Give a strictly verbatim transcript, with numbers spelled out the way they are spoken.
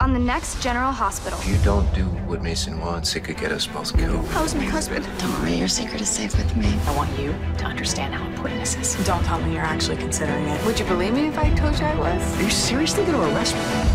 on the next General Hospital. If you don't do what Mason wants, it could get us both killed. How's my husband? Don't worry, your secret is safe with me. I want you to understand how important this is. Don't tell me you're actually considering it. Would you believe me if I told you I was? Are you seriously gonna arrest me?